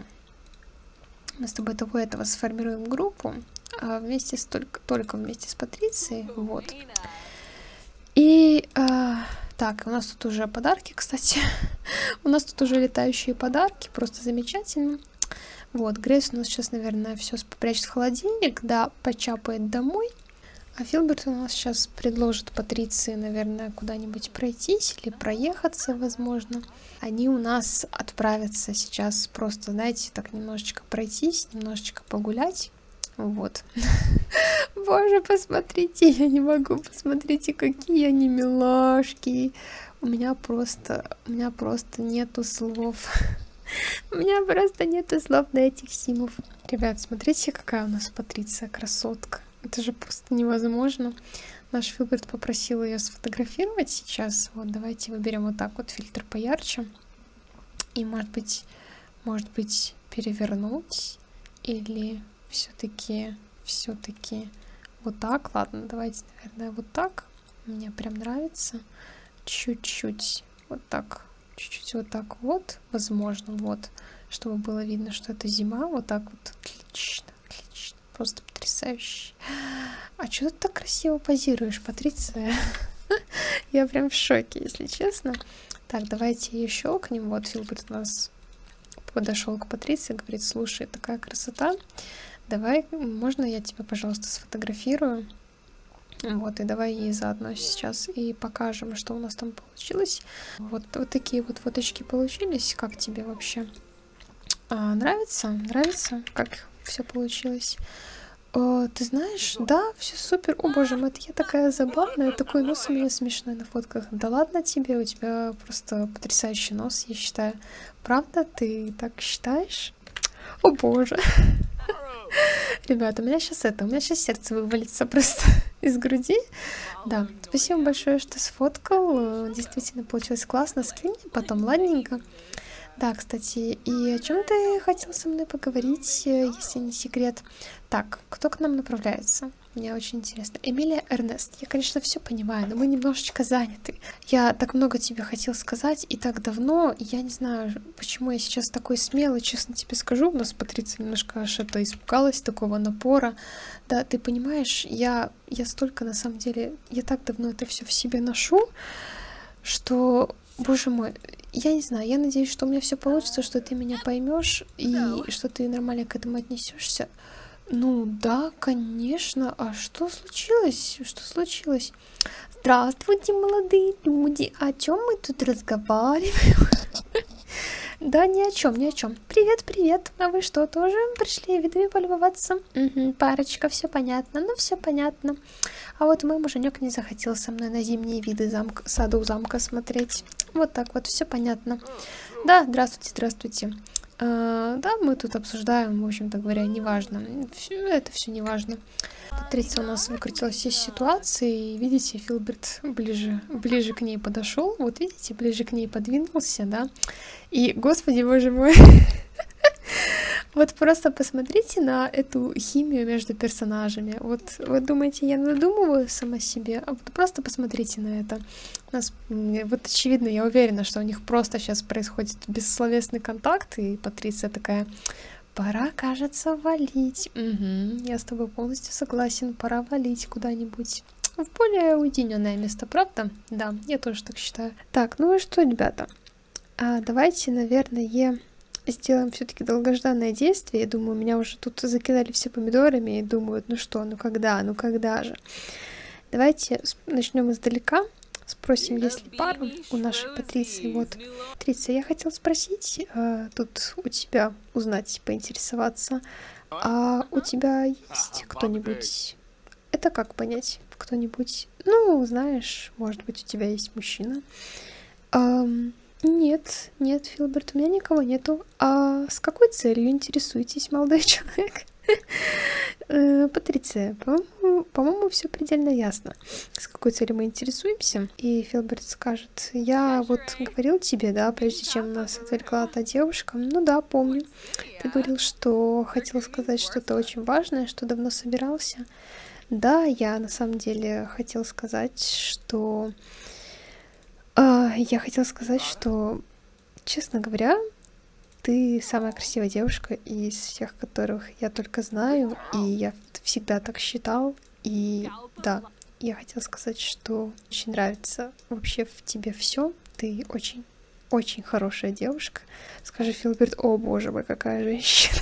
того этого сформируем группу, вместе только вместе с Патрицией, вот. И так, у нас тут уже подарки, кстати. У нас тут уже летающие подарки, просто замечательно. Вот, Грейс у нас сейчас, наверное, все попрячет в холодильник, да, почапает домой. А Филберт у нас сейчас предложит Патриции, наверное, куда-нибудь пройтись или проехаться, возможно. Они у нас отправятся сейчас просто, знаете, так немножечко пройтись, немножечко погулять. Вот. Боже, посмотрите, я не могу, посмотрите, какие они милашки. У меня просто нету слов. У меня просто нету слов на этих симов. Ребят, смотрите, какая у нас Патриция красотка. Это же просто невозможно. Наш Филберт попросил ее сфотографировать сейчас. Вот, давайте выберем вот так вот фильтр поярче. И, может быть, перевернуть. Или все-таки вот так. Ладно, давайте, наверное, вот так. Мне прям нравится. Чуть-чуть вот так. Чуть-чуть вот так вот. Возможно, вот. Чтобы было видно, что это зима. Вот так вот. Отлично. Просто потрясающе. А что ты так красиво позируешь, Патриция? Я прям в шоке, если честно. Так, давайте ее щелкнем. Вот Филберт у нас подошел к Патриции, говорит, слушай, такая красота. Давай, можно я тебя, пожалуйста, сфотографирую? Вот, и давай ей заодно сейчас и покажем, что у нас там получилось. Вот такие вот фоточки получились. Как тебе вообще? Нравится? Нравится, как все получилось? Ты знаешь, да, все супер. О боже мой, я такая забавная, такой нос у меня смешной на фотках. Да ладно тебе, у тебя просто потрясающий нос, я считаю. Правда, ты так считаешь? О боже. Ребята, у меня сейчас сердце вывалится просто из груди. Да, спасибо большое, что сфоткал. Действительно получилось классно. Скинь мне потом, ладненько. Да, кстати, и о чем ты хотел со мной поговорить, если не секрет? Так, кто к нам направляется? Мне очень интересно. Эмилия Эрнест. Я, конечно, все понимаю, но мы немножечко заняты. Я так много тебе хотел сказать и так давно. Я не знаю, почему я сейчас такой смелый, честно тебе скажу. У нас Патриция немножко аж это испугалась такого напора. Да, ты понимаешь, я столько, на самом деле, я так давно это все в себе ношу, что, боже мой, я не знаю, я надеюсь, что у меня все получится, что ты меня поймешь и что ты нормально к этому отнесешься. Ну да, конечно. А что случилось? Что случилось? Здравствуйте, молодые люди. О чем мы тут разговариваем? Да ни о чем, ни о чем. Привет, привет. А вы что, тоже пришли видами полюбоваться? Парочка, все понятно. Ну, все понятно. А вот мой муженек не захотел со мной на зимние виды сада у замка смотреть. Вот так вот, все понятно. Да, здравствуйте, здравствуйте. Да, мы тут обсуждаем, в общем-то говоря, неважно. Это все неважно. Патриция у нас выкрутилась из ситуации. И, видите, Филберт ближе к ней подошел. Вот видите, ближе к ней подвинулся, да. И, господи, боже мой. Вот просто посмотрите на эту химию между персонажами. Вот вы думаете, я надумываю сама себе, а вот просто посмотрите на это. Вот очевидно, я уверена, что у них просто сейчас происходит бессловесный контакт, и Патриция такая: пора, кажется, валить. Угу, я с тобой полностью согласен, пора валить куда-нибудь в более уединенное место, правда? Да, я тоже так считаю. Так, ну и что, ребята? Давайте, наверное, сделаем все-таки долгожданное действие. Я думаю, меня уже тут закидали все помидорами и думают, ну что, ну когда же. Давайте начнем издалека. Спросим, есть ли пара у нашей Патриции. Вот, Патриция, я хотела спросить, тут у тебя узнать, поинтересоваться, а у тебя есть кто-нибудь? Это как понять? Кто-нибудь? Ну, знаешь, может быть, у тебя есть мужчина. Нет, Филберт, у меня никого нету. А с какой целью интересуетесь, молодой человек? Патриция, по-моему, все предельно ясно. С какой целью мы интересуемся? И Филберт скажет: я вот говорил тебе, да, прежде чем нас отвлекла та девушка. Ну да, помню. Ты говорил, что хотел сказать что-то очень важное, что давно собирался. Да, я на самом деле хотел сказать, что... честно говоря, ты самая красивая девушка из всех, которых я только знаю, и я всегда так считал. И да, я хотела сказать, что очень нравится вообще в тебе все. Ты очень, очень хорошая девушка. Скажи, Филберт: о боже мой, какая женщина.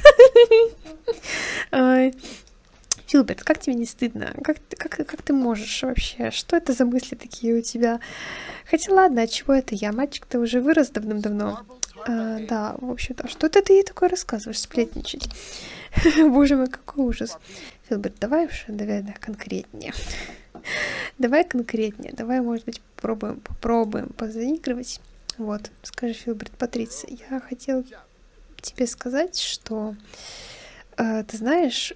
Филберт, как тебе не стыдно? Как ты можешь вообще? Что это за мысли такие у тебя? Хотя ладно, от чего это я? Мальчик-то уже вырос давным-давно. Да, в общем-то, что это ты ей такое рассказываешь, сплетничать? Боже мой, какой ужас. Филберт, давай уж, давай конкретнее. Давай конкретнее. Давай, может быть, попробуем позаигрывать. Вот, скажи, Филберт: Патриция, я хотел тебе сказать, что... Ты знаешь,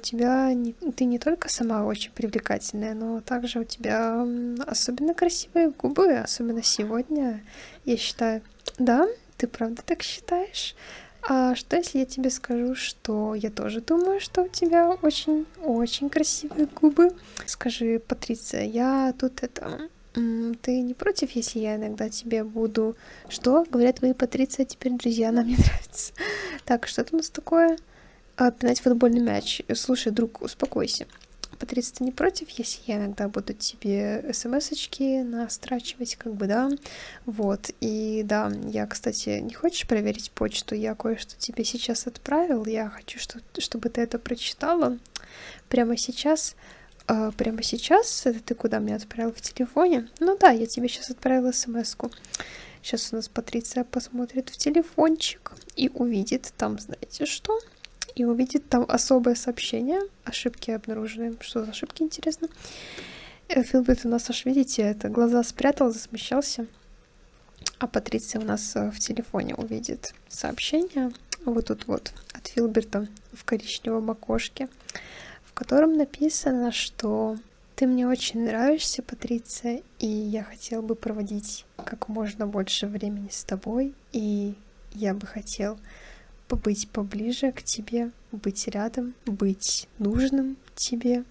ты не только сама очень привлекательная, но также у тебя особенно красивые губы, особенно сегодня, я считаю. Да, ты правда так считаешь? А что, если я тебе скажу, что я тоже думаю, что у тебя очень-очень красивые губы? Скажи, Патриция, я тут ты не против, если я иногда тебе буду... Что? Говорят, вы, Патриция, теперь друзья, она мне нравится. Так, что это у нас такое? Пинать футбольный мяч. Слушай, друг, успокойся. Патриция, ты не против, если я иногда буду тебе смс-очки настрачивать, как бы, да? Вот, и да, я, кстати, не хочешь проверить почту? Я кое-что тебе сейчас отправил, я хочу, чтобы ты это прочитала прямо сейчас. Прямо сейчас? Это ты куда мне отправил? В телефоне? Ну да, я тебе сейчас отправила смс-ку. Сейчас у нас Патриция посмотрит в телефончик и увидит там, знаете что? И увидит там особое сообщение. Ошибки обнаружены. Что за ошибки, интересно? Филберт у нас аж, видите, это глаза спрятал, засмущался. А Патриция у нас в телефоне увидит сообщение. Вот тут вот от Филберта в коричневом окошке, в котором написано, что ты мне очень нравишься, Патриция, и я хотел бы проводить как можно больше времени с тобой, и я бы хотел побыть поближе к тебе, быть рядом, быть нужным тебе.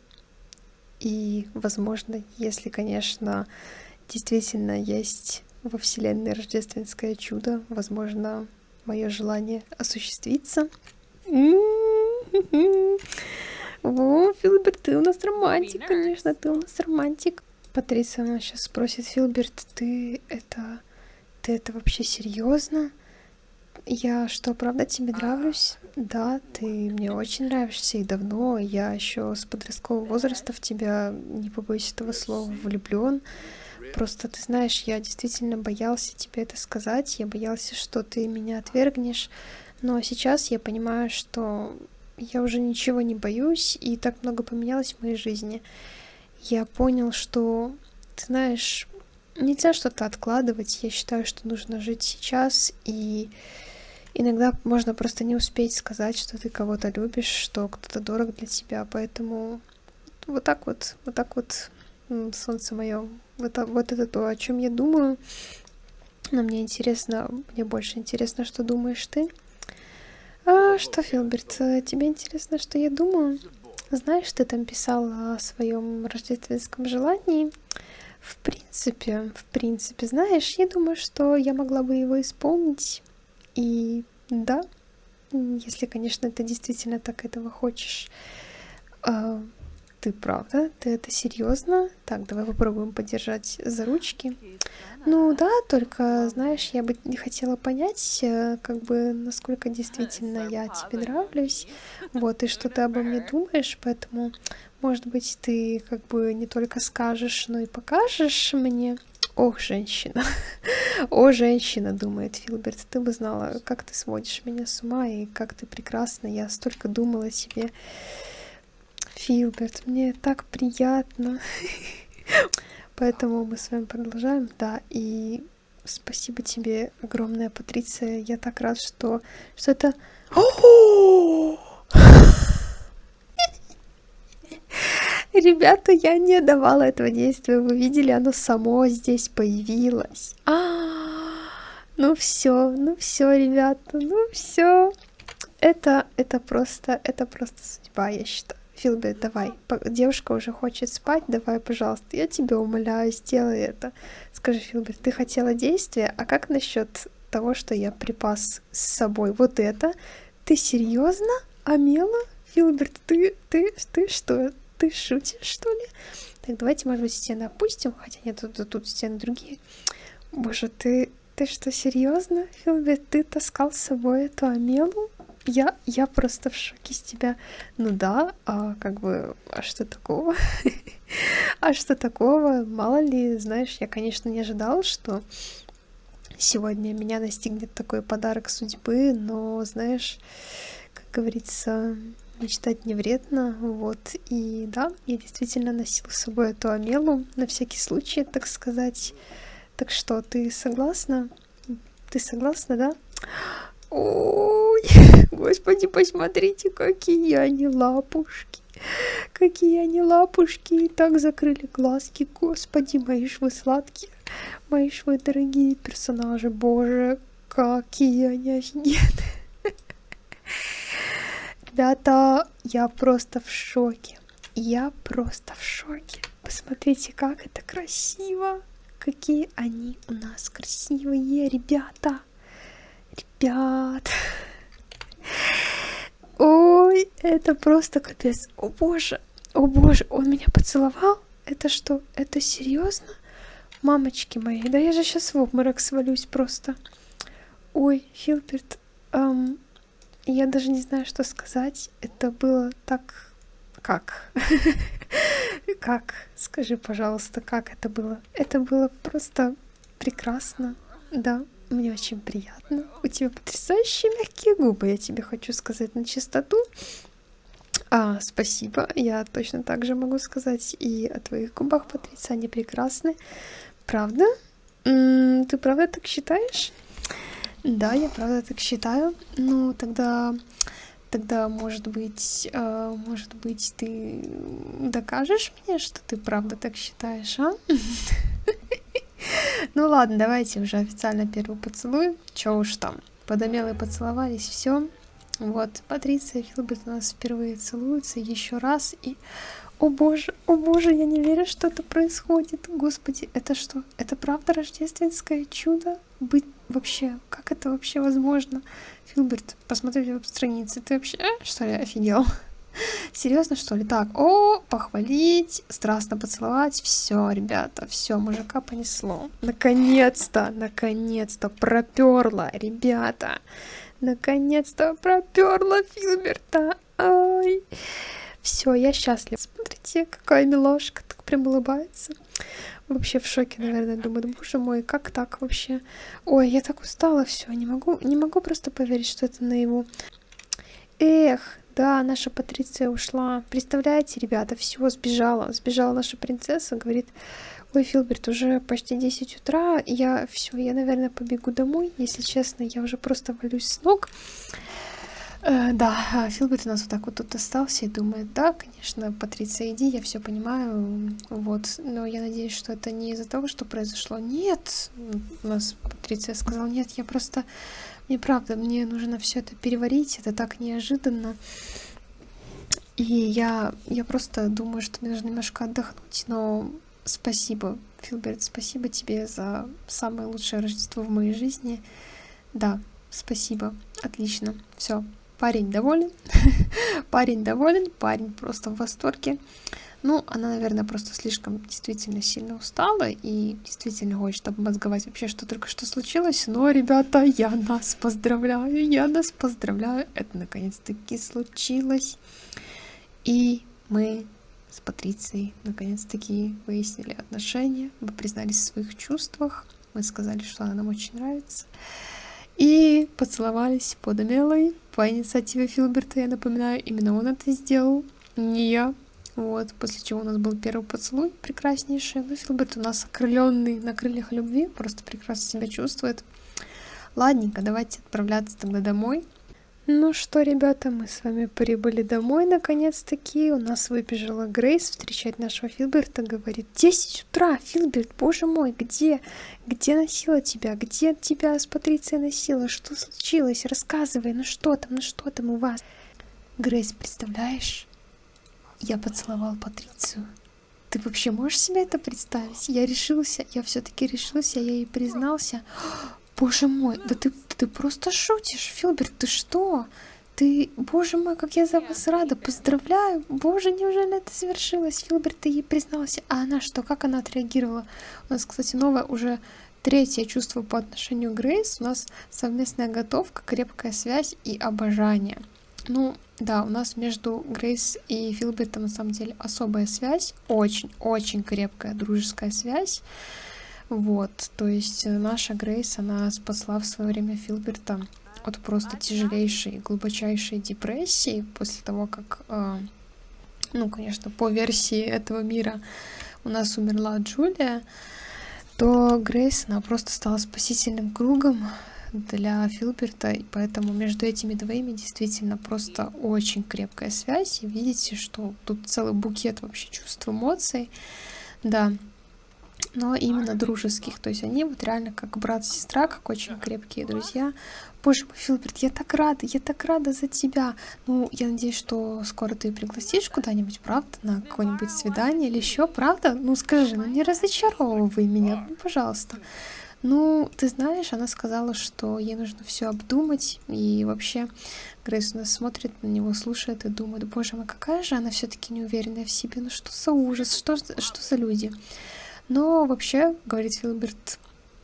И, возможно, если, конечно, действительно есть во Вселенной рождественское чудо, возможно, мое желание осуществится. О, Филберт, ты у нас романтик, конечно, ты у нас романтик. Патриция она сейчас спросит: Филберт, ты это вообще серьезно? Я что, правда тебе нравлюсь? Да, ты мне очень нравишься, и давно. Я еще с подросткового возраста в тебя, не побоюсь этого слова, влюблен. Просто, ты знаешь, я действительно боялся тебе это сказать. Я боялся, что ты меня отвергнешь. Но сейчас я понимаю, что я уже ничего не боюсь, и так много поменялось в моей жизни. Я понял, что, ты знаешь, нельзя что-то откладывать. Я считаю, что нужно жить сейчас, и иногда можно просто не успеть сказать, что ты кого-то любишь, что кто-то дорог для тебя. Поэтому вот так вот, солнце мое, вот это то, о чем я думаю. Но мне интересно, мне больше интересно, что думаешь ты. что, Филберт, тебе интересно, что я думаю? Знаешь, ты там писала о своем рождественском желании. В принципе, знаешь, я думаю, что я могла бы его исполнить. И да, если, конечно, ты действительно так этого хочешь. Ты правда? Ты это серьезно? Так, давай попробуем подержать за ручки. Ну да, только, знаешь, я бы не хотела понять, как бы, насколько действительно я тебе нравлюсь, вот, и что ты обо мне думаешь, поэтому, может быть, ты как бы не только скажешь, но и покажешь мне. Ох, женщина. О, женщина, думает Филберт, ты бы знала, как ты сводишь меня с ума, и как ты прекрасна, я столько думала о тебе. Филберт, мне так приятно. Поэтому мы с вами продолжаем. Да, и спасибо тебе огромное, Патриция. Я так рад, что это... Ребята, я не давала этого действия. Вы видели, оно само здесь появилось. Ну все, ребята, ну все. Это просто судьба, я считаю. Филберт, давай, девушка уже хочет спать, давай, пожалуйста, я тебя умоляю, сделай это. Скажи, Филберт, ты хотела действия, а как насчет того, что я припас с собой? Вот это? Ты серьезно? Амела? Филберт, ты что? Ты шутишь, что ли? Так, давайте, может быть, стены опустим, хотя нет, тут стены другие. Боже, ты что, серьезно, Филберт? Ты таскал с собой эту Амелу? Я просто в шоке с тебя. Ну да, как бы, а что такого? А что такого? Мало ли, знаешь, я, конечно, не ожидала, что сегодня меня настигнет такой подарок судьбы, но, знаешь, как говорится, мечтать не вредно, вот. И да, я действительно носила с собой эту Амелу, на всякий случай, так сказать. Так что, ты согласна? Ты согласна, да? Ой, господи, посмотрите, какие они лапушки. Какие они лапушки. И так закрыли глазки. Господи, мои ж вы сладкие. Мои ж вы дорогие персонажи. Боже, какие они офигенные. Ребята, я просто в шоке. Я просто в шоке. Посмотрите, как это красиво. Какие они у нас красивые, ребята. Ребят. Ой, это просто капец. О боже, он меня поцеловал? Это что, это серьезно? Мамочки мои, да я же сейчас в обморок свалюсь просто. Ой, Филберт, я даже не знаю, что сказать. Это было так... Как? Как? Скажи, пожалуйста, как это было? Это было просто прекрасно, да. Мне очень приятно. У тебя потрясающие мягкие губы, я тебе хочу сказать на чистоту. Спасибо. Я точно так же могу сказать и о твоих губах, Патриция. Они прекрасны. Правда? Ты правда так считаешь? Да, я правда так считаю. Ну, тогда, может быть, ты докажешь мне, что ты правда так считаешь, а? Ну ладно, давайте уже официально первый поцелуй. Чё уж там. Подомелые поцеловались, все. Вот, Патриция и Филберт у нас впервые целуются еще раз. И, о боже, я не верю, что это происходит. Господи, это что? Это правда рождественское чудо? Быть вообще, как это вообще возможно? Филберт, посмотри веб-страницы. Ты вообще, что ли, офигел? Серьезно, что ли? Так, похвалить, страстно поцеловать. Все, ребята, все, мужика понесло. Наконец-то проперло, ребята. Наконец-то проперло Филберта. Ай. Все, я счастлива. Смотрите, какая милашка, так прям улыбается. Вообще в шоке, наверное, думаю, боже мой, как так вообще? Ой, я так устала, все, не могу просто поверить, что это наяву. Эх, да, наша Патриция ушла. Представляете, ребята, все, сбежала наша принцесса, говорит: ой, Филберт, уже почти 10 утра, я, наверное, побегу домой, если честно, я уже просто валюсь с ног. Да, Филберт у нас вот так вот тут остался и думает, да, конечно, Патриция, иди, я все понимаю, вот, но я надеюсь, что это не из-за того, что произошло. Нет, у нас Патриция сказала, нет, я просто, мне правда, мне нужно все это переварить, это так неожиданно. И я просто думаю, что мне нужно немножко отдохнуть, но спасибо, Филберт, спасибо тебе за самое лучшее Рождество в моей жизни. Да, спасибо, отлично, все. Парень доволен, парень просто в восторге. Ну, она, наверное, просто слишком действительно сильно устала и действительно хочет обмозговать вообще, что только что случилось. Но, ребята, я нас поздравляю, это наконец-таки случилось. И мы с Патрицией наконец-таки выяснили отношения, мы признались в своих чувствах, мы сказали, что она нам очень нравится. И поцеловались под Амелой по инициативе Филберта. Я напоминаю, именно он это сделал, не я. Вот, после чего у нас был первый поцелуй прекраснейший. Но Филберт у нас окрыленный на крыльях любви, просто прекрасно себя чувствует. Ладненько, давайте отправляться тогда домой. Ну что, ребята, мы с вами прибыли домой наконец-таки. У нас выбежала Грейс встречать нашего Филберта. Говорит, 10 утра, Филберт, боже мой, где носила тебя? Где тебя с Патрицией носила? Что случилось? Рассказывай, ну что там у вас? Грейс, представляешь? Я поцеловал Патрицию. Ты вообще можешь себе это представить? Я все-таки решился, я ей признался. Боже мой, да ты просто шутишь, Филберт, ты что? Боже мой, как я за вас рада, поздравляю. Боже, неужели это совершилось? Филберт, ты ей признался. А она что, как она отреагировала? У нас, кстати, новое уже третье чувство по отношению к Грейс. У нас совместная готовка, крепкая связь и обожание. Ну, да, у нас между Грейс и Филбертом на самом деле особая связь. Очень-очень крепкая дружеская связь. Вот, то есть наша Грейс, она спасла в свое время Филберта от просто тяжелейшей, глубочайшей депрессии после того, как, ну, конечно, по версии этого мира у нас умерла Джулия, то Грейс, она просто стала спасительным кругом для Филберта, и поэтому между этими двоими действительно просто очень крепкая связь, и видите, что тут целый букет вообще чувств, эмоций, да. Но именно дружеских, то есть они вот реально как брат-сестра, как очень крепкие друзья. Боже мой, Филберт, я так рада за тебя. Ну, я надеюсь, что скоро ты пригласишь куда-нибудь, правда, на какое-нибудь свидание или еще, правда? Ну, скажи, ну не разочаровывай меня, ну, пожалуйста. Ну, ты знаешь, она сказала, что ей нужно все обдумать, и вообще Грейс у нас смотрит на него, слушает и думает, боже мой, какая же она все-таки неуверенная в себе, ну что за ужас, что за люди. Но вообще, говорит Филберт,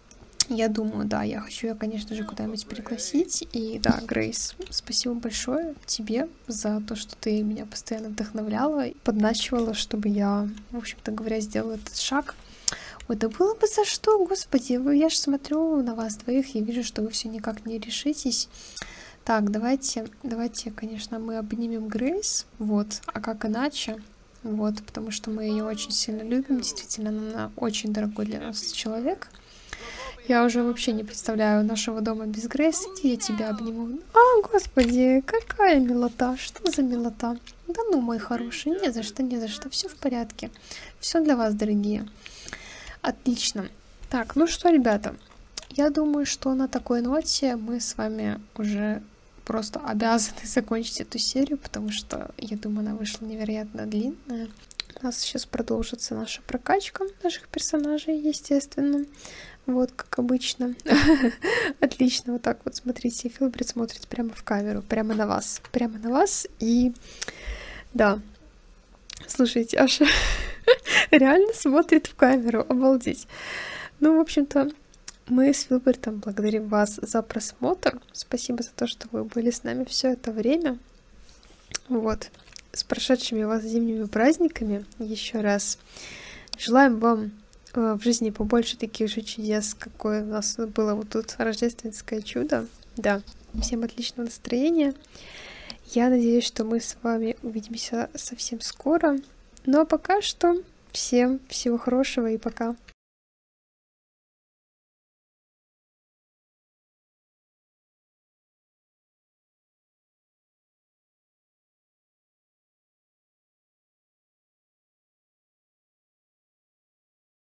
я думаю, да, я хочу ее, конечно же, куда-нибудь пригласить. И да, Грейс, спасибо большое тебе за то, что ты меня постоянно вдохновляла и подначивала, чтобы я, в общем-то говоря, сделала этот шаг. Ой, да было бы за что, господи, я же смотрю на вас двоих и вижу, что вы все никак не решитесь. Так, давайте, конечно, мы обнимем Грейс, вот, а как иначе? Вот, потому что мы ее очень сильно любим, действительно, она очень дорогой для нас человек. Я уже вообще не представляю нашего дома без Грейс. Иди, я тебя обниму. А, господи, какая милота, что за милота? Да ну, мой хороший, не за что, все в порядке. Все для вас, дорогие. Отлично. Так, ну что, ребята, я думаю, что на такой ноте мы с вами уже просто обязаны закончить эту серию, потому что, я думаю, она вышла невероятно длинная. У нас сейчас продолжится наша прокачка наших персонажей, естественно. Вот, как обычно. Отлично, вот так вот, смотрите, Филберт смотрит прямо в камеру, прямо на вас. И да, слушайте, аж реально смотрит в камеру, обалдеть. Ну, в общем-то, мы с Филбертом благодарим вас за просмотр. Спасибо за то, что вы были с нами все это время. Вот. С прошедшими вас зимними праздниками еще раз. Желаем вам в жизни побольше таких же чудес, какое у нас было вот тут рождественское чудо. Да. Всем отличного настроения. Я надеюсь, что мы с вами увидимся совсем скоро. Ну а пока что всем всего хорошего и пока.